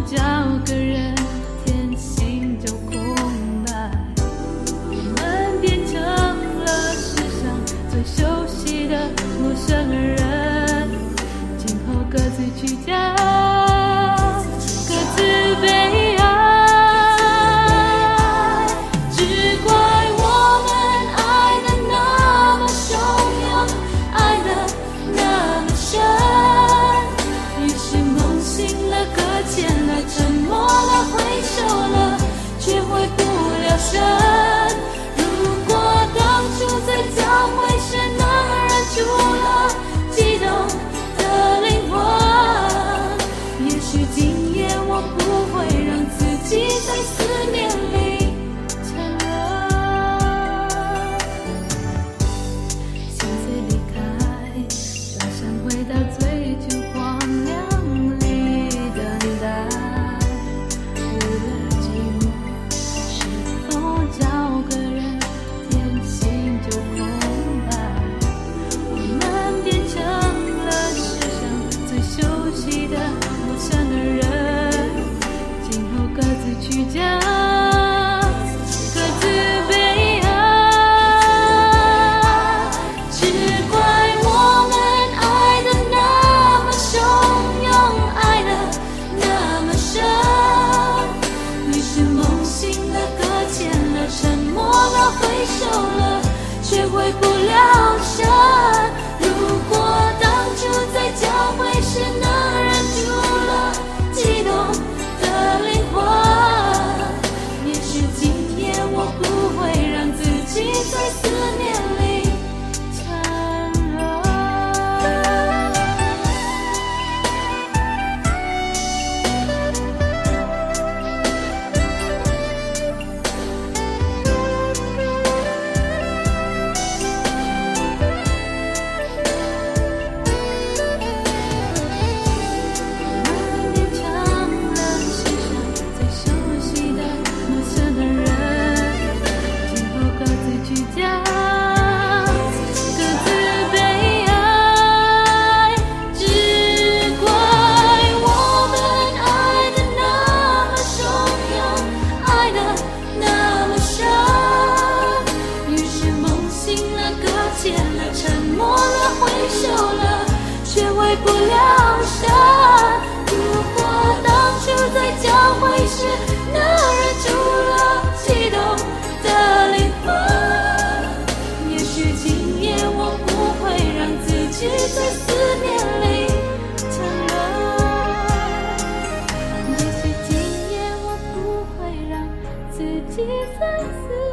找个人，天心就空白。我们变成了世上最熟悉的陌生人，今后各自居家，各自悲哀。只怪我们爱得那么汹涌，爱得那么深，于是梦醒了，搁浅了，沉默了，挥手了，却回不了神。如果当初在交汇时能忍住了激动的灵魂，也许今夜我不会让自己在思念里沉沦。心碎离开，转身回到最初荒凉里等待。为了寂寞，是否找个人，天心就空白。我们变成了世上最熟悉的陌生的人，今后各自居家，各自悲哀。只怪我们爱得那么汹涌，爱得那么深，于是梦醒了，搁浅了，沉默了，挥手了，却回不了神。如果当初在交汇时能忍住了激动的灵魂，也许今夜我不会让自己在思念里沉沦。变成了世上最熟悉的陌生的人，今后各自居家，各自悲哀。只怪我们爱得那么汹涌，爱得那么深，于是梦醒了，搁浅了，沉默了，挥手了，却回不了神。如果当初在交汇时能忍住了激动的灵魂，也许今夜我不会让自己在思念里沉沦。也许今夜我不会让自己在思